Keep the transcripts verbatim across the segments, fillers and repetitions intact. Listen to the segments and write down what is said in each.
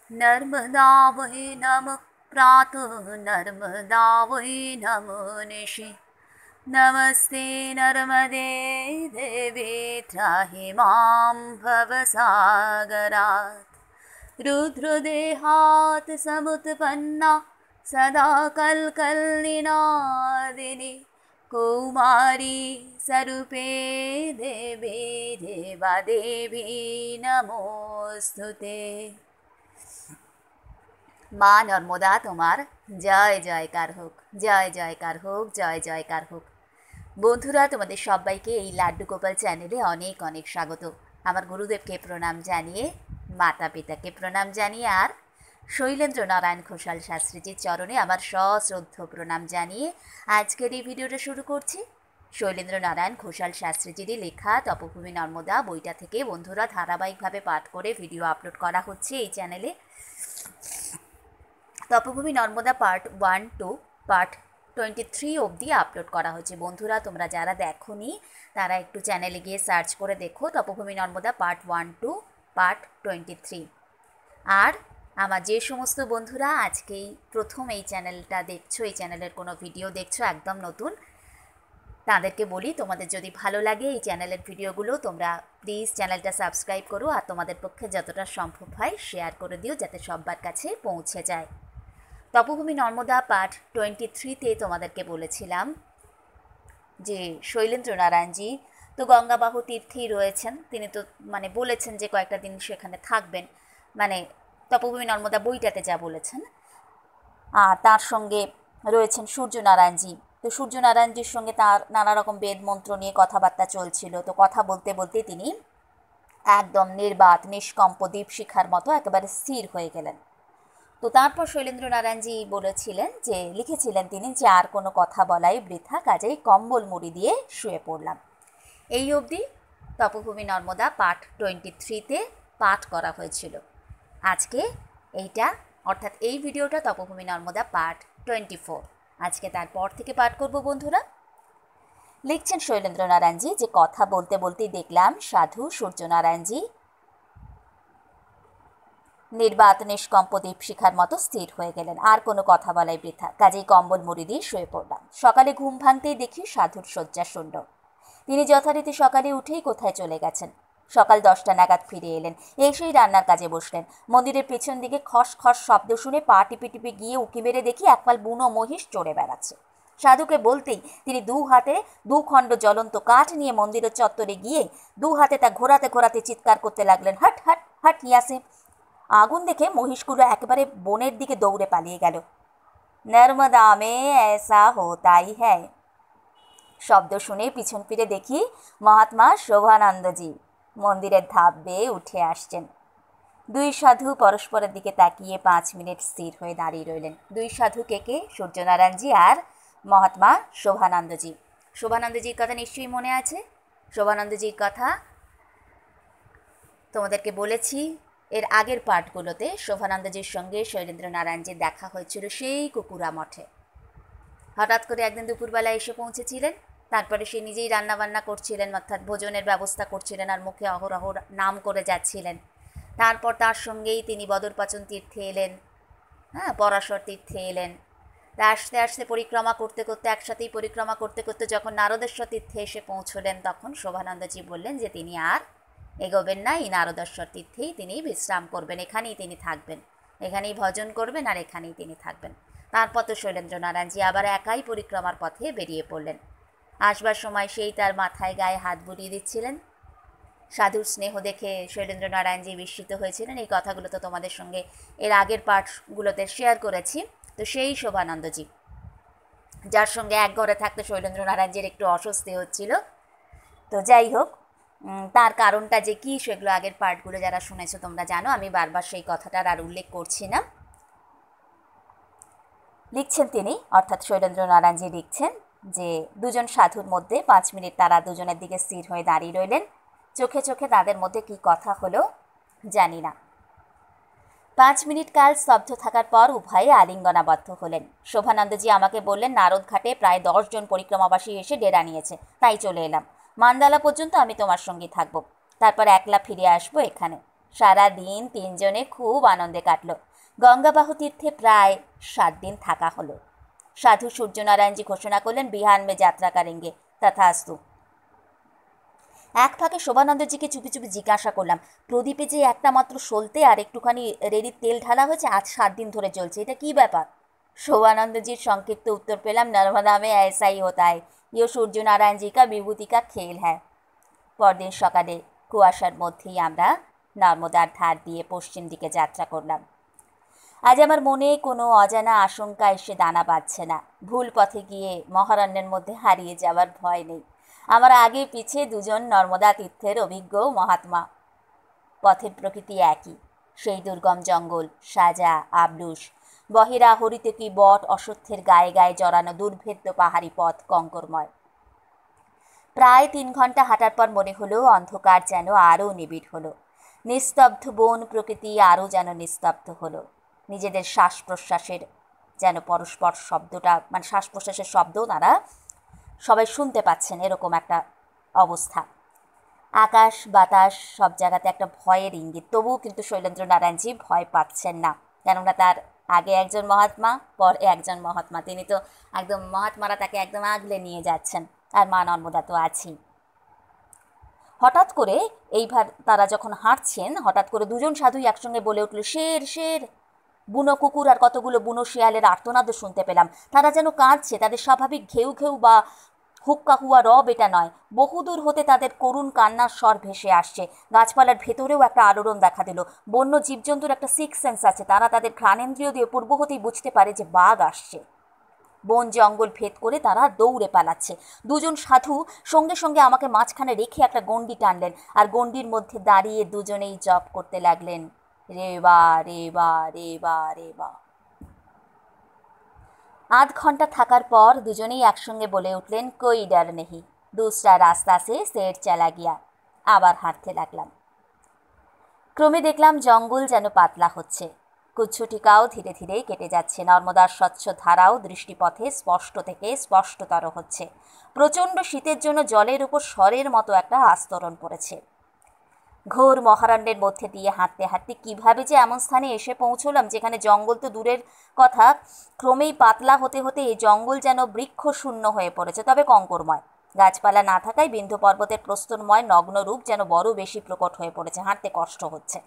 नर्मदा वै नमः प्रातः नर्मदा वै नमः निशि नमस्ते नर्मदे देवे त्राहि मां भवसागरात् रुद्रदेहात् समुत्पन्ना सदा कल्कल्निनादिनी कौमारी स्वरूपे देवी देवादेवी नमोस्तुते। মা নর্মদা তোমার জয় জয়কার হোক, জয় জয়কার হোক, জয় জয়কার হোক। বন্ধুরা, তোমাদের সবাইকে এই লাড্ডু গোপাল চ্যানেলে অনেক অনেক স্বাগত। আমার গুরুদেবকে প্রণাম জানিয়ে, মাতা পিতাকে প্রণাম জানিয়ে, আর শৈলেন্দ্র নারায়ণ ঘোষাল শাস্ত্রীজির চরণে আমার সশ্রদ্ধ প্রণাম জানিয়ে আজকের এই ভিডিওটা শুরু করছি। শৈলেন্দ্র নারায়ণ ঘোষাল শাস্ত্রীজিরই লেখা তপভূমি নর্মদা বইটা থেকে বন্ধুরা ধারাবাহিকভাবে পাঠ করে ভিডিও আপলোড করা হচ্ছে এই চ্যানেলে। Tapobhumi Narmada part one to part twenty three অবধি আপলোড করা হচ্ছে। বন্ধুরা, তোমরা যারা দেখোনি তারা একটু চ্যানেলে গিয়ে সার্চ করে দেখো Tapobhumi Narmada part one to part twenty three. আর আমার যে সমস্ত বন্ধুরা আজকেই প্রথম এই চ্যানেলটা দেখছো, এই চ্যানেলের কোনো ভিডিও দেখছো একদম নতুন, তাদেরকে বলি তোমাদের যদি ভালো লাগে এই চ্যানেলের ভিডিওগুলো তোমরা প্লিজ চ্যানেলটা সাবস্ক্রাইব করো, আর তোমাদের পক্ষে যতটা সম্ভব হয় শেয়ার করে দিও যাতে সবার কাছে পৌঁছে যায়। তপভূমি নর্মদা পার্ট টোয়েন্টি থ্রিতে তোমাদেরকে বলেছিলাম যে শৈলেন্দ্র নারায়ণজি তো গঙ্গাবাহু তীর্থেই রয়েছেন। তিনি তো মানে বলেছেন যে কয়েকটা দিন সেখানে থাকবেন, মানে তপভূমি নর্মদা বইটাতে যা বলেছেন। আর তার সঙ্গে রয়েছেন সূর্যনারায়ণজি। তো সূর্যনারায়ণজির সঙ্গে তার নানা রকম বেদ মন্ত্র নিয়ে কথাবার্তা চলছিল। তো কথা বলতে বলতে তিনি একদম নির্বাত নিষ্কম্প দীপশিখার মতো একেবারে স্থির হয়ে গেলেন। তো তারপর শৈলেন্দ্র নারায়ণজি বলেছিলেন যে লিখেছিলেন তিনি যে আর কোনো কথা বলাই বৃথা, কাজেই কম্বল মুড়ি দিয়ে শুয়ে পড়লাম। এই অবধি তপভূমি নর্মদা পার্ট টোয়েন্টি থ্রিতে পাঠ করা হয়েছিল। আজকে এইটা অর্থাৎ এই ভিডিওটা Tapobhumi Narmada part twenty four. আজকে তারপর থেকে পাঠ করব বন্ধুরা। লিখছেন শৈলেন্দ্র নারায়ণজি যে কথা বলতে বলতেই দেখলাম সাধু সূর্যনারায়ণজি নির্বাত নিষ্কম্প দীপশিখার মতো স্থির হয়ে গেলেন। আর কোনো কথা বলাই বৃথা, কাজেই কম্বল মুড়ি দিয়ে শুয়ে পড়লাম। সকালে ঘুম ভাঙতেই দেখি সাধুর শয্যা শূন্য। তিনি যথারীতি সকালে উঠেই কোথায় চলে গেছেন। সকাল দশটা নাগাদ ফিরে এলেন, এসেই রান্নার কাজে বসলেন। মন্দিরের পেছন দিকে খস খস শব্দ শুনে পা টিপে টিপে গিয়ে উঁকি মেরে দেখি একপাল বুনো মহিষ চড়ে বেড়াচ্ছে। সাধুকে বলতেই তিনি দু হাতে দু খণ্ড জ্বলন্ত কাঠ নিয়ে মন্দিরের চত্বরে গিয়ে দু হাতে তা ঘোরাতে ঘোরাতে চিৎকার করতে লাগলেন, হট হট হট ইয়াসে। আগুন দেখে মহিষগুলো একেবারে বনের দিকে দৌড়ে পালিয়ে গেল। নর্মদা মে ऐसा होताई है। শব্দ শুনে পিছন ফিরে দেখি মহাত্মা শোভানন্দজি মন্দিরের ধাপ বেয়ে উঠে আসছেন। দুই সাধু পরস্পরের দিকে তাকিয়ে পাঁচ মিনিট স্থির হয়ে দাঁড়িয়ে রইলেন। দুই সাধু কে কে? সূর্যনারায়ণজি আর মহাত্মা শোভানন্দজি। শোভানন্দজির কথা নিশ্চয়ই মনে আছে। শোভানন্দজির কথা তোমাদেরকে বলেছি এর আগের পাঠগুলোতে। শোভানন্দজির সঙ্গে শৈলেন্দ্র নারায়ণজির দেখা হয়েছিল সেই কুকুরা মঠে। হঠাৎ করে একদিন দুপুরবেলায় এসে পৌঁছেছিলেন। তারপরে সে নিজেই রান্নাবান্না করছিলেন, অর্থাৎ ভোজনের ব্যবস্থা করছিলেন, আর মুখে অহরহ নাম করে যাচ্ছিলেন। তারপর তার সঙ্গেই তিনি বদরপাচন তীর্থে এলেন, হ্যাঁ পরাশর তীর্থে এলেন। আস্তে আস্তে পরিক্রমা করতে করতে একসাথেই পরিক্রমা করতে করতে যখন নারদেশ্বর তীর্থে এসে পৌঁছলেন তখন শোভানন্দজি বললেন যে তিনি আর এগোবেন না, এই নারদেশ্বর তীর্থেই তিনি বিশ্রাম করবেন, এখানেই তিনি থাকবেন, এখানেই ভজন করবেন আর এখানেই তিনি থাকবেন। তারপর তো শৈলেন্দ্র নারায়ণজি আবার একাই পরিক্রমার পথে বেরিয়ে পড়লেন। আসবার সময় সেই তার মাথায় গায়ে হাত বুলিয়ে দিচ্ছিলেন। সাধুর স্নেহ দেখে শৈলেন্দ্র নারায়ণজি বিস্মিত হয়েছিলেন। এই কথাগুলো তো তোমাদের সঙ্গে এর আগের পাঠগুলোতে শেয়ার করেছি। তো সেই শোভানন্দজি, যার সঙ্গে এক ঘরে থাকতে শৈলেন্দ্র নারায়ণজির একটু অস্বস্তি হচ্ছিল। তো যাই হোক, তার কারণটা যে কী সেগুলো আগের পার্টগুলো যারা শুনেছো তোমরা জানো, আমি বারবার সেই কথাটার আর উল্লেখ করছি না। লিখছেন তিনি, অর্থাৎ শৈলেন্দ্র নারায়ণজি লিখছেন যে দুজন সাধুর মধ্যে পাঁচ মিনিট তারা দুজনের দিকে স্থির হয়ে দাঁড়িয়ে রইলেন। চোখে চোখে তাদের মধ্যে কি কথা হলো জানি না। পাঁচ মিনিট কাল স্তব্ধ থাকার পর উভয়ে আলিঙ্গনাবদ্ধ হলেন। শোভানন্দজি আমাকে বললেন নারদ ঘাটে প্রায় দশ জন পরিক্রমাবাসী এসে ডেরা নিয়েছে, তাই চলে এলাম। মান্দালা পর্যন্ত আমি তোমার সঙ্গে থাকবো, তারপর একলা ফিরে আসবো এখানে। সারা দিন তিনজনে খুব আনন্দে কাটল। গঙ্গাবাহু তীর্থে প্রায় সাত দিন থাকা হলো। সাধু সূর্যনারায়ণজি ঘোষণা করলেন, বিহান মে যাত্রা করেंगे, তথাস্তু। এক ফাঁকে শোভানন্দজিকে চুপি চুপি জিজ্ঞাসা করলাম, প্রদীপে যে একটা মাত্র সলতে আর একটুখানি রেড়ির তেল ঢালা হয়েছে, আজ সাত দিন ধরে চলছে, এটা কি ব্যাপার? শোভানন্দজির সংক্ষিপ্ত উত্তর পেলাম, নর্মদা মে ऐसा ही होता है, ये সূর্যনারায়ণ জি কা বিভূতি কা খেল হ্যায়। পরদিন সকালে কুয়াশার মধ্যেই আমরা নর্মদার ধার দিয়ে পশ্চিম দিকে যাত্রা করলাম। আজ আমার মনে কোনো অজানা আশঙ্কা এসে দানা বাঁধছে না। ভুল পথে গিয়ে মহারণ্যের মধ্যে হারিয়ে যাওয়ার ভয় নেই। আমার আগে পিছে দুজন নর্মদা তীর্থের অভিজ্ঞ মহাত্মা। পথের প্রকৃতি একই, সেই দুর্গম জঙ্গল, সাজা, আবলুস, বহেরা হরিতকি বট, অশ্বত্থের গায়ে গায়ে জড়ানো দুর্ভেদ্য পাহাড়ি পথ কঙ্করময়। প্রায় তিন ঘন্টা হাঁটার পর মনে হলো অন্ধকার যেন আরও নিবিড় হলো। নিস্তব্ধ বন প্রকৃতি আরও যেন নিস্তব্ধ হলো। নিজেদের শ্বাস প্রশ্বাসের যেন পরস্পর শব্দটা, মানে শ্বাস প্রশ্বাসের শব্দ তারা সবাই শুনতে পাচ্ছেন, এরকম একটা অবস্থা। আকাশ বাতাস সব জায়গাতে একটা ভয়ের ইঙ্গিত। তবুও কিন্তু শৈলেন্দ্র নারায়ণজি ভয় পাচ্ছেন না, কেননা তার আগে একজন মহাত্মা, পরে একজন মহাত্মা। তিনি তো একদম মহাত্মারা তাকে একদম আগলে নিয়ে যাচ্ছেন, আর মা নর্মদা তো আছেই। হঠাৎ করে এইবার তারা যখন হাঁটছেন, হঠাৎ করে দুজন সাধুই একসঙ্গে বলে উঠল, শের শের। বুনো কুকুর আর কতগুলো বুনো শিয়ালের আর্তনাদও শুনতে পেলাম। তারা যেন কাঁদছে, তাদের স্বাভাবিক ঘেউ ঘেউ বা হুক্কা হুয়া রব এটা নয়। বহুদূর হতে তাদের করুণ কান্নার স্বর ভেসে আসছে। গাছপালার ভেতরেও একটা আলোড়ন দেখা দিল। বন্য জীবজন্তুর একটা সিক্স সেন্স আছে, তারা তাদের ঘ্রাণেন্দ্রিয় দিয়ে পূর্ব হতেই বুঝতে পারে যে বাঘ আসছে। বন জঙ্গল ভেদ করে তারা দৌড়ে পালাচ্ছে। দুজন সাধু সঙ্গে সঙ্গে আমাকে মাঝখানে রেখে একটা গণ্ডি টানলেন, আর গণ্ডির মধ্যে দাঁড়িয়ে দুজনেই জপ করতে লাগলেন, রেবা রেবা রেবা রেবা। আধ ঘন্টা থাকার পর দুজনেই একসঙ্গে বলে উঠলেন, কোই ডর নেহি, দুসরা রাস্তা সে সের চালা গিয়া। আবার হাঁটতে লাগলাম। ক্রমে দেখলাম জঙ্গল যেন পাতলা হচ্ছে। কুচ্ছটিকাও ধীরে ধীরে কেটে যাচ্ছে। নর্মদার স্বচ্ছ ধারাও দৃষ্টিপথে স্পষ্ট থেকে স্পষ্টতর হচ্ছে। প্রচণ্ড শীতের জন্য জলের উপর স্বরের মতো একটা আস্তরণ পড়েছে। ঘোর মহারণ্যের মধ্যে দিয়ে হাঁটতে হাঁটতে কীভাবে যে এমন স্থানে এসে পৌঁছলাম যেখানে জঙ্গল তো দূরের কথা, ক্রমেই পাতলা হতে হতে এই জঙ্গল যেন বৃক্ষ শূন্য হয়ে পড়েছে, তবে কঙ্করময়। গাছপালা না থাকায় বিন্ধ্য পর্বতের প্রস্তরময় নগ্ন রূপ যেন বড় বেশি প্রকট হয়ে পড়েছে। হাঁটতে কষ্ট হচ্ছে,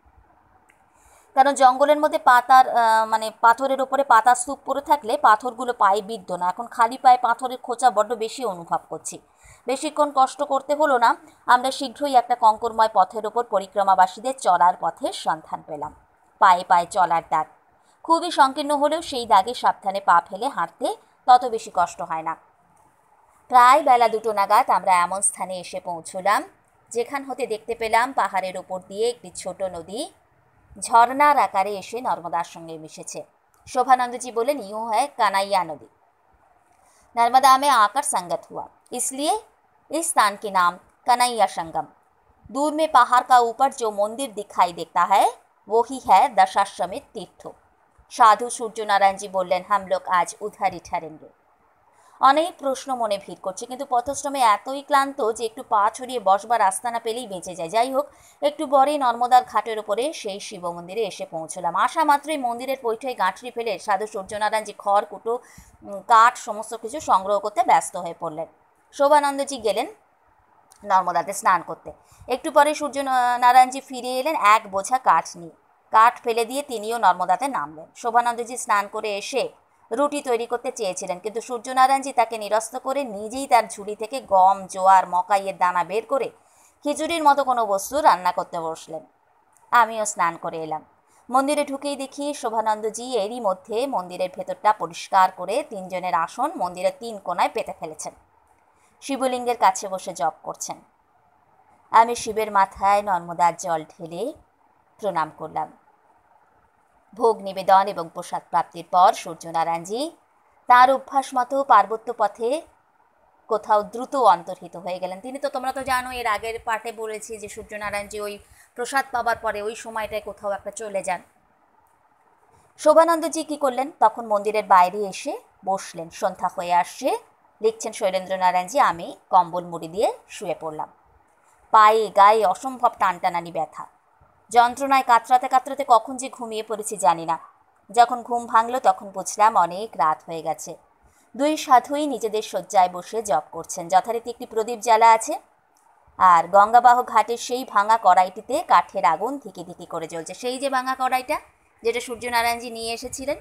কারণ জঙ্গলের মধ্যে পাতার মানে পাথরের ওপরে পাতার স্তূপ পড়ে থাকলে পাথরগুলো পায়ে বিদ্ধ না। এখন খালি পায়ে পাথরের খোঁচা বড্ড বেশি অনুভব করছি। বেশিক্ষণ কষ্ট করতে হলো না। আমরা শীঘ্রই একটা কঙ্করময় পথের ওপর পরিক্রমাবাসীদের চলার পথের সন্ধান পেলাম। পায়ে পায়ে চলার দাগ, খুবই সংকীর্ণ হলেও সেই দাগে সাবধানে পা ফেলে হাঁটতে তত বেশি কষ্ট হয় না। প্রায় বেলা দুটো নাগাদ আমরা এমন স্থানে এসে পৌঁছলাম যেখান হতে দেখতে পেলাম পাহাড়ের ওপর দিয়ে একটি ছোট নদী ঝর্ণার আকারে এসে নর্মদার সঙ্গে মিশেছে। शोभानंद बोले, यूँ है कन्हैया नदी, नर्मदा में आकर संगत हुआ, इसलिए इस स्थान के नाम कन्हैया संगम। दूर में पहाड़ का ऊपर जो मंदिर दिखाई देता है वो ही है दशाश्वमेध तीर्थ। साधु सूर्यनारायण जी बोलें, हम लोग आज उधर ही ठहरेंगे। অনেক প্রশ্ন মনে ভিড় করছে, কিন্তু পথশ্রমে এতই ক্লান্ত যে একটু পা ছড়িয়ে বসবার রাস্তা না পেলেই বেঁচে যায়। যাই হোক, একটু পরেই নর্মদার ঘাটের ওপরে সেই শিব মন্দিরে এসে পৌঁছলাম। আসা মাত্রই মন্দিরের পৈঠেই গাঁঠরি ফেলে সাধু সূর্যনারায়ণজি খড় কুটো কাঠ সমস্ত কিছু সংগ্রহ করতে ব্যস্ত হয়ে পড়লেন। শোভানন্দজি গেলেন নর্মদাতে স্নান করতে। একটু পরে সূর্যনারায়ণজি ফিরে এলেন এক বোঝা কাঠ নিয়ে। কাঠ ফেলে দিয়ে তিনিও নর্মদাতে নামলেন। শোভানন্দজি স্নান করে এসে রুটি তৈরি করতে চেয়েছিলেন, কিন্তু সূর্যনারায়ণজি তাকে নিরস্ত করে নিজেই তার ঝুড়ি থেকে গম, জোয়ার, মকাইয়ের দানা বের করে খিচুড়ির মতো কোনো বস্তু রান্না করতে বসলেন। আমিও স্নান করে এলাম। মন্দিরে ঢুকেই দেখি শোভানন্দজি এরই মধ্যে মন্দিরের ভেতরটা পরিষ্কার করে তিনজনের আসন মন্দিরের তিন কোণায় পেতে ফেলেছেন। শিবলিঙ্গের কাছে বসে জপ করছেন। আমি শিবের মাথায় নর্মদার জল ঢেলে প্রণাম করলাম। ভোগ নিবেদন এবং প্রসাদ প্রাপ্তির পর সূর্যনারায়ণজি তার অভ্যাস মতো পার্বত্য পথে কোথাও দ্রুত অন্তর্হিত হয়ে গেলেন। তিনি তো, তোমরা তো জানো, এর আগের পাঠে বলেছি যে সূর্যনারায়ণজি ওই প্রসাদ পাবার পরে ওই সময়টায় কোথাও একটা চলে যান। শোভানন্দজি কী করলেন, তখন মন্দিরের বাইরে এসে বসলেন। সন্ধ্যা হয়ে আসছে, লিখছেন শৈলেন্দ্রনারায়ণজি। আমি কম্বল মুড়ি দিয়ে শুয়ে পড়লাম। পায়ে গায়ে অসম্ভব টানটানানি ব্যথা। যন্ত্রণায় কাতরাতে কাতরাতে কখন যে ঘুমিয়ে পড়েছি জানি না। যখন ঘুম ভাঙলো তখন বুঝলাম অনেক রাত হয়ে গেছে। দুই সাধুই নিজেদের শয্যায় বসে জপ করছেন। যথারীতি একটি প্রদীপ জ্বালা আছে, আর গঙ্গাবাহ ঘাটের সেই ভাঙা কড়াইটিতে কাঠের আগুন ধিকি ধিকি করে জ্বলছে। সেই যে ভাঙা কড়াইটা যেটা সূর্যনারায়ণজি নিয়ে এসেছিলেন।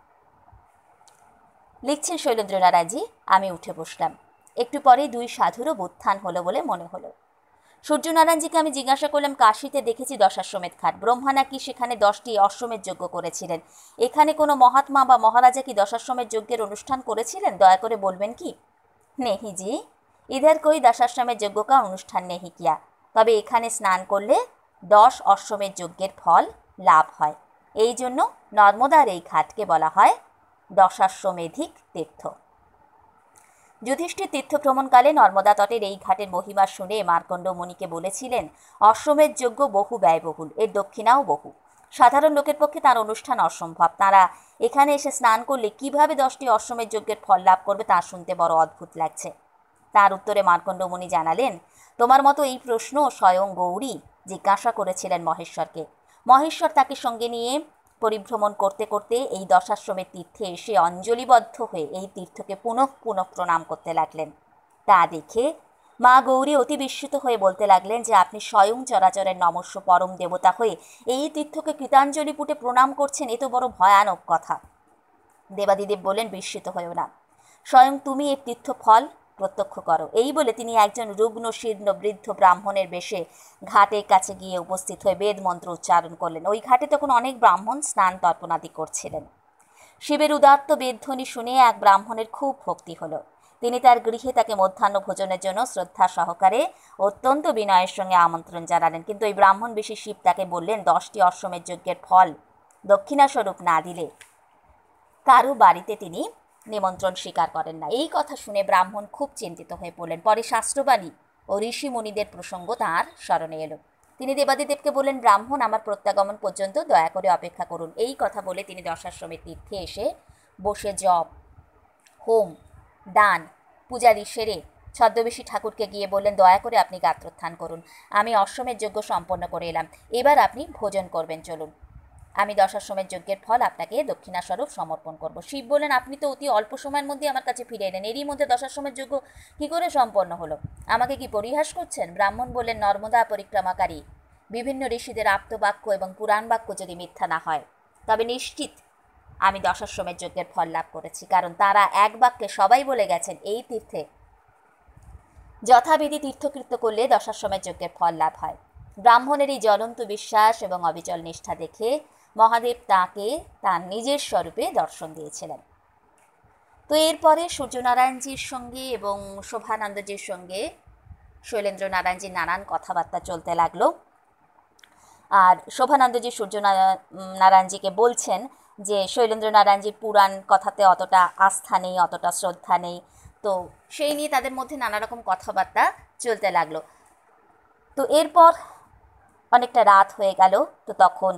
লিখছেন শৈলেন্দ্রনারায়ণজি। আমি উঠে বসলাম। একটু পরে দুই সাধুরও উত্থান হলো বলে মনে হলো। সূর্যনারায়ণজিকে আমি জিজ্ঞাসা করলাম, কাশীতে দেখেছি দশাশ্বমেধ ঘাট, ব্রহ্মা নাকি সেখানে দশটি অশ্বমেধ যজ্ঞ করেছিলেন। এখানে কোনো মহাত্মা বা মহারাজা কি দশাশ্বমেধ যজ্ঞের অনুষ্ঠান করেছিলেন? দয়া করে বলবেন কি? নেহি জি, ইধার কই দশাশ্বমেধ যজ্ঞ কা অনুষ্ঠান নেহি কিয়া। তবে এখানে স্নান করলে দশ অশ্বমেধ যজ্ঞের ফল লাভ হয়। এই জন্য নর্মদার এই ঘাটকে বলা হয় দশাশ্বমেধিক তীর্থ। যুধিষ্ঠির তীর্থ ভ্রমণকালে নর্মদা তটের এই ঘাটের মহিমা শুনে মার্কণ্ড মুনিকে বলেছিলেন, অশ্বমেধ যজ্ঞ বহু ব্যয়বহুল, এর দক্ষিণাও বহু। সাধারণ লোকের পক্ষে তার অনুষ্ঠান অসম্ভব। তারা এখানে এসে স্নান করলে কিভাবে দশটি অশ্বমেধ যজ্ঞের ফল লাভ করবে তা শুনতে বড় অদ্ভুত লাগছে। তার উত্তরে মার্কণ্ড মুনি জানালেন, তোমার মতো এই প্রশ্ন স্বয়ং গৌরী জিজ্ঞাসা করেছিলেন মহেশ্বরকে। মহেশ্বর তাকে সঙ্গে নিয়ে পরিভ্রমণ করতে করতে এই দশাশ্বমেধ তীর্থে এসে অঞ্জলিবদ্ধ হয়ে এই তীর্থকে পুনঃ পুনঃ প্রণাম করতে লাগলেন। তা দেখে মা গৌরী অতি বিস্মিত হয়ে বলতে লাগলেন যে আপনি স্বয়ং চরাচরের নমস্য পরম দেবতা হয়ে এই তীর্থকে কৃতাঞ্জলি পুটে প্রণাম করছেন, এ তো বড় ভয়ানক কথা। দেবাদিদেব বললেন, বিস্মিত হয়েও না, স্বয়ং তুমি এর তীর্থ ফল প্রত্যক্ষ করো। এই বলে তিনি একজন রুগ্ন শীর্ণ বৃদ্ধ ব্রাহ্মণের বেশে ঘাটের কাছে গিয়ে উপস্থিত হয়ে বেদ মন্ত্র উচ্চারণ করলেন। ওই ঘাটে তখন অনেক ব্রাহ্মণ স্নান তর্পণাদি করছিলেন। শিবের উদাত্ত বেদধ্বনি শুনে এক ব্রাহ্মণের খুব ভক্তি হলো। তিনি তার গৃহে তাকে মধ্যাহ্ন ভোজনের জন্য শ্রদ্ধা সহকারে অত্যন্ত বিনয়ের সঙ্গে আমন্ত্রণ জানালেন। কিন্তু ওই ব্রাহ্মণ বেশি শিব তাকে বললেন, দশটি অশ্বমেধ যজ্ঞের ফল দক্ষিণাস্বরূপ না দিলে কারো বাড়িতে তিনি নিমন্ত্রণ স্বীকার করেন না। এই কথা শুনে ব্রাহ্মণ খুব চিন্তিত হয়ে পড়লেন। পরে শাস্ত্রবাণী ও ঋষি মুনিদের প্রসঙ্গ তাঁর স্মরণে এলো। তিনি দেবাদিদেবকে বললেন, ব্রাহ্মণ আমার প্রত্যাগমন পর্যন্ত দয়া করে অপেক্ষা করুন। এই কথা বলে তিনি দশাশ্বমেধ তীর্থে এসে বসে জপ, হোম, দান, পূজারি সেরে ছদ্মবেশী ঠাকুরকে গিয়ে বললেন, দয়া করে আপনি গাত্রোত্থান করুন। আমি অশ্বমেধ যজ্ঞ সম্পন্ন করে এলাম, এবার আপনি ভোজন করবেন, চলুন। আমি দশাশ্বমেধ যজ্ঞের ফল আপনাকে দক্ষিণাস্বরূপ সমর্পণ করব। শিব বললেন, আপনি তো অতি অল্প সময়ের মধ্যে আমার কাছে ফিরে এলেন, এরই মধ্যে দশাশ্বমেধ যজ্ঞ কী করে সম্পন্ন হলো? আমাকে কি পরিহাস করছেন? ব্রাহ্মণ বললেন, নর্মদা পরিক্রমাকারী বিভিন্ন ঋষিদের আপ্তবাক্য এবং পুরাণ বাক্য যদি মিথ্যা না হয়, তবে নিশ্চিত আমি দশাশ্বমেধ যজ্ঞের ফল লাভ করেছি। কারণ তারা এক বাক্যে সবাই বলে গেছেন, এই তীর্থে যথাবিধি তীর্থকৃত্য করলে দশাশ্বমেধ যজ্ঞের ফল লাভ হয়। ব্রাহ্মণের এই জ্বলন্ত বিশ্বাস এবং অবিচল নিষ্ঠা দেখে মহাদেব তাঁকে তাঁর নিজের স্বরূপে দর্শন দিয়েছিলেন। তো এরপরে সূর্যনারায়ণজির সঙ্গে এবং শোভানন্দজির সঙ্গে শৈলেন্দ্র নারায়ণজির নানান কথাবার্তা চলতে লাগলো। আর শোভানন্দজি সূর্যনারায়ণজিকে বলছেন যে শৈলেন্দ্র নারায়ণজির পুরাণ কথাতে অতটা আস্থা নেই, অতটা শ্রদ্ধা নেই। তো সেই নিয়ে তাদের মধ্যে নানা রকম কথাবার্তা চলতে লাগলো। তো এরপর অনেকটা রাত হয়ে গেল। তো তখন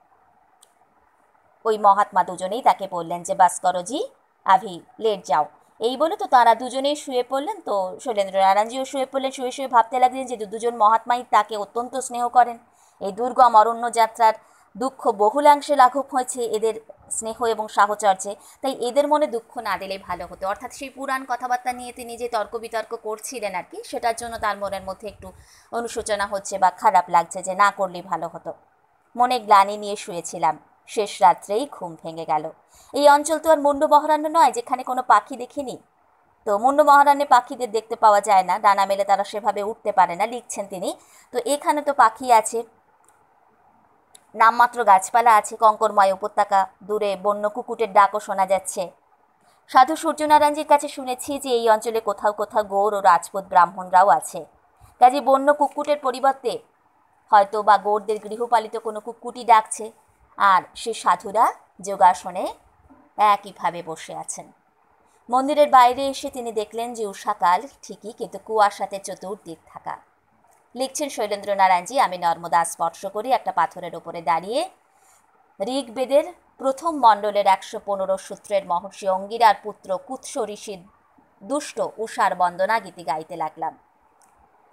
ওই মহাত্মা দুজনেই তাকে বললেন যে বাস করো জি, আভি লেট যাও। এই বলে তো তারা দুজনেই শুয়ে পড়লেন। তো শৈলেন্দ্র নারায়ণজিও শুয়ে পড়লেন। শুয়ে শুয়ে ভাবতে লাগলেন যে দুজন মহাত্মাই তাকে অত্যন্ত স্নেহ করেন। এই দুর্গম অরণ্য যাত্রার দুঃখ বহুলাংশে লাঘব হয়েছে এদের স্নেহ এবং সাহচর্যে, তাই এদের মনে দুঃখ না দিলেই ভালো হতো। অর্থাৎ সেই পুরাণ কথাবার্তা নিয়ে তিনি যে তর্ক বিতর্ক করছিলেন আর কি, সেটার জন্য তার মনের মধ্যে একটু অনুশোচনা হচ্ছে বা খারাপ লাগছে যে না করলেই ভালো হতো। মনে গ্লানি নিয়ে শুয়েছিলাম, শেষ রাত্রেই ঘুম ভেঙে গেল। এই অঞ্চল তো আর মুন্ড মহারণ্য নয় যেখানে কোনো পাখি দেখিনি। তো মুন্ড মহারণ্যে পাখিদের দেখতে পাওয়া যায় না, ডানা মেলে তারা সেভাবে উঠতে পারে না, লিখছেন তিনি। তো এখানে তো পাখি আছে, নামমাত্র গাছপালা আছে, কঙ্করময় উপত্যকা, দূরে বন্য কুকুটের ডাকও শোনা যাচ্ছে। সাধু সূর্যনারায়ণজির কাছে শুনেছি যে এই অঞ্চলে কোথাও কোথাও গৌড় ও রাজপুত ব্রাহ্মণরাও আছে। কাজে বন্য কুকুটের পরিবর্তে হয়তো বা গৌড়দের গৃহপালিত কোনো কুকুরই ডাকছে, আর সে সাধুরা যোগাসনে একইভাবে বসে আছেন। মন্দিরের বাইরে এসে তিনি দেখলেন যে উষাকাল ঠিকই, কিন্তু কুয়াশাতে চতুর্দিক থাকা। লিখছেন শৈলেন্দ্র নারায়ণজি, আমি নর্মদা স্পর্শ করি একটা পাথরের ওপরে দাঁড়িয়ে ঋগ্বেদের প্রথম মণ্ডলের একশো পনেরো সূত্রের মহর্ষি অঙ্গিরার পুত্র কুৎস ঋষির দুষ্ট উষার বন্দনা গীতি গাইতে লাগলাম।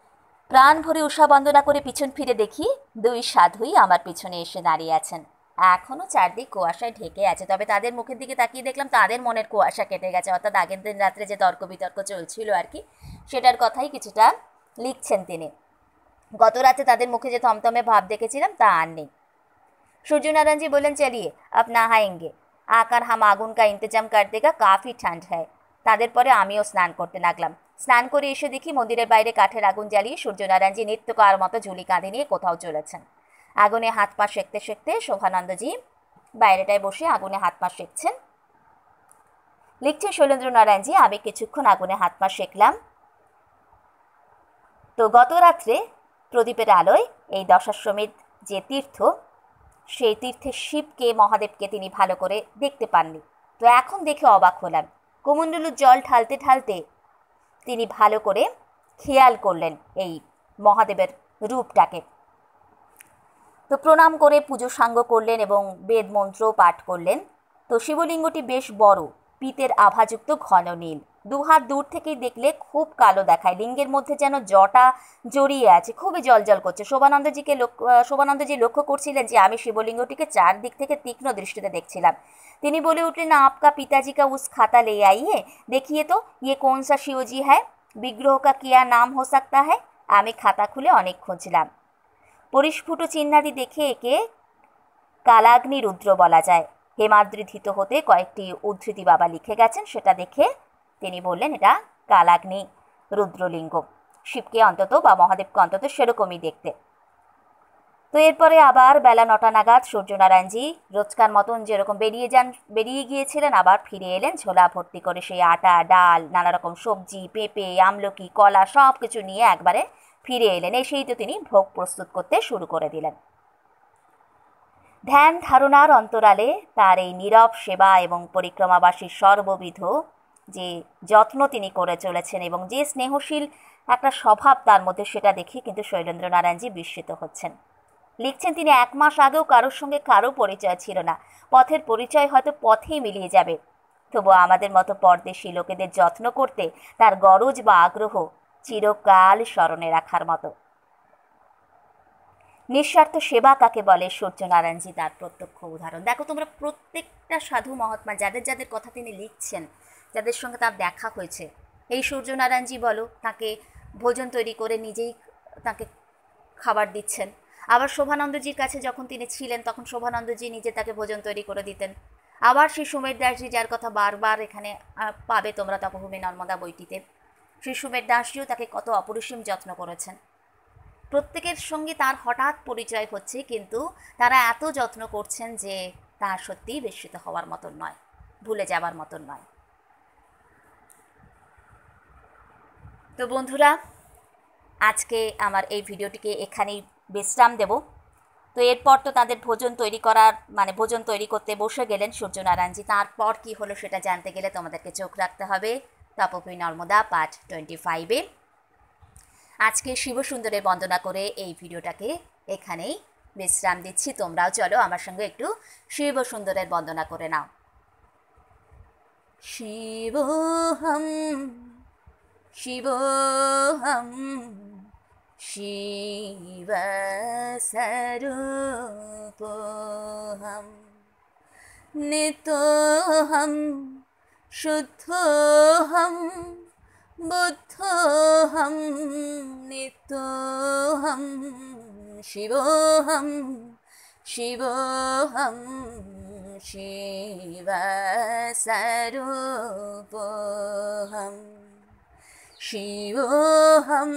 প্রাণ ভরে উষা বন্দনা করে পিছন ফিরে দেখি দুই সাধুই আমার পিছনে এসে দাঁড়িয়ে আছেন। এখনো চারদিক কুয়াশায় ঢেকে আছে, তবে তাদের মুখের দিকে তাকিয়ে দেখলাম তাদের মনের কুয়াশা কেটে গেছে, অর্থাৎ আগের দিন রাত্রে যে তর্ক বিতর্ক চলছিল আর কি, সেটার কথাই কিছুটা লিখছেন তিনি। গত রাতে তাদের মুখে যে থমথমে ভাব দেখেছিলাম তা আর নেই। सूर्यनारायण जी बोलें, चलिए अब नहाएंगे, आकर हम आगुन का इंतजाम कर देगा, काफ़ी ठंड है। তাদের পরে আমিও স্নান করতে লাগলাম। স্নান করে এসে দেখি মন্দিরের বাইরে কাঠের আগুন জ্বালিয়ে সূর্যনারায়ণজি নিত্যকার মতো ঝুলি কাঁধে নিয়ে কোথাও চলেছেন। আগুনে হাত পা সেঁকতে সেঁকতে শোভানন্দজি বাইরেটায় বসে আগুনে হাত পা সেঁকছেন। লিখছেন শৈলেন্দ্রনারায়ণজি, আমি কিছুক্ষণ আগুনে হাত পা সেঁকলাম। তো গত রাত্রে প্রদীপের আলোয় এই দশাশ্বমেধ যে তীর্থ, সেই তীর্থে শিবকে মহাদেবকে তিনি ভালো করে দেখতে পাননি। তো এখন দেখে অবাক হলাম। কুমণ্ডলুর জল ঢালতে ঢালতে তিনি ভালো করে খেয়াল করলেন এই মহাদেবের রূপটাকে। তো প্রণাম করে পুজো সাঙ্গ করলেন এবং বেদ মন্ত্র পাঠ করলেন। তো শিবলিঙ্গটি বেশ বড়, পিতের আভাযুক্ত ঘন নীল, দুহাত দূর থেকেই দেখলে খুব কালো দেখায়। লিঙ্গের মধ্যে যেন জটা জড়িয়ে আছে, খুবই জলজল করছে। শোভানন্দজিকে শোভানন্দজি লক্ষ্য করছিলেন যে আমি শিবলিঙ্গটিকে চারদিক থেকে তীক্ষ্ণ দৃষ্টিতে দেখছিলাম। তিনি বলে উঠলেন, आपका पिताजी का उस खाता ले आइए, देखिए तो ये कौन सा शिवजी है, विग्रह का क्या नाम हो सकता है। আমি খাতা খুলে অনেক খুঁজলাম। পরিস্ফুট চিহ্নাদি দেখে একে কালাগ্নি রুদ্র বলা যায়। হেমাদ্রিধিত হতে কয়েকটি উদ্ধৃতি বাবা লিখে গেছেন, সেটা দেখে তিনি বললেন এটা কালাগ্নি রুদ্রলিঙ্গ, শিবকে অন্তত বা মহাদেবকে অন্তত সেরকমই দেখতে। তো এরপরে আবার বেলা নটা নাগাদ সূর্যনারায়ণজি রোজকার মতন যেরকম বেরিয়ে যান বেরিয়ে গিয়েছিলেন, আবার ফিরে এলেন ঝোলা ভর্তি করে সেই আটা, ডাল, নানা রকম সবজি, পেঁপে, আমলকি, কলা সব কিছু নিয়ে একবারে ফিরে এলেন। এসেই তো তিনি ভোগ প্রস্তুত করতে শুরু করে দিলেন। ধ্যান ধারণার অন্তরালে তার এই নীরব সেবা এবং পরিক্রমাবাসীর সর্ববিধ যে যত্ন তিনি করে চলেছেন এবং যে স্নেহশীল একটা স্বভাব তার মধ্যে, সেটা দেখে কিন্তু শৈলেন্দ্রনারায়ণজি বিস্মিত হচ্ছেন। লিখছেন, তিনি এক মাস আগেও কারোর সঙ্গে কারো পরিচয় ছিল না। পথের পরিচয় হয়তো পথেই মিলিয়ে যাবে, তবু আমাদের মতো পরদেশী লোকেদের যত্ন করতে তার গরজ বা আগ্রহ চিরকাল স্মরণে রাখার মতো। নিঃস্বার্থ সেবা কাকে বলে, সূর্যনারায়ণজি তার প্রত্যক্ষ উদাহরণ। দেখো তোমরা, প্রত্যেকটা সাধু মহাত্মা যাদের যাদের কথা তিনি লিখছেন, যাদের সঙ্গে তার দেখা হয়েছে, এই সূর্যনারায়ণজি বলো, তাকে ভোজন তৈরি করে নিজেই তাকে খাবার দিচ্ছেন। আবার শোভানন্দজির কাছে যখন তিনি ছিলেন তখন শোভানন্দজি নিজে তাকে ভোজন তৈরি করে দিতেন। আবার শ্রী সুমের দাসজি, যার কথা বারবার এখানে পাবে তোমরা তপভূমি নর্মদা বইটিতে, শ্রী সুমের দাসজিও তাকে কত অপরিসীম যত্ন করেছেন। প্রত্যেকের সঙ্গে তার হঠাৎ পরিচয় হচ্ছে, কিন্তু তারা এত যত্ন করছেন যে তার সত্যিই বিস্মিত হওয়ার মতন নয়, ভুলে যাবার মতন নয়। তো বন্ধুরা, আজকে আমার এই ভিডিওটিকে এখানেই বিশ্রাম দেব। তো এরপর তো তাদের ভোজন তৈরি করার মানে ভোজন তৈরি করতে বসে গেলেন সূর্যনারায়ণজি। তারপর কি হলো সেটা জানতে গেলে তোমাদেরকে চোখ রাখতে হবে তপভূমি নর্মদা পার্ট টোয়েন্টি ফাইভে। আজকে শিবসুন্দরের বন্দনা করে এই ভিডিওটাকে এখানেই বিশ্রাম দিচ্ছি। তোমরাও চলো আমার সঙ্গে একটু শিবসুন্দরের বন্দনা করে নাও। শিবহম শিবহম শিবস্বরূপহম নিত্যহম শুদ্ধহম বুদ্ধহম নিত্যহম শিবহম শিবহম শিবস্বরূপহম শিবহম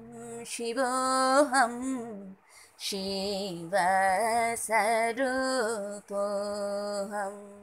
শিবহম শিবস্বরূপহম।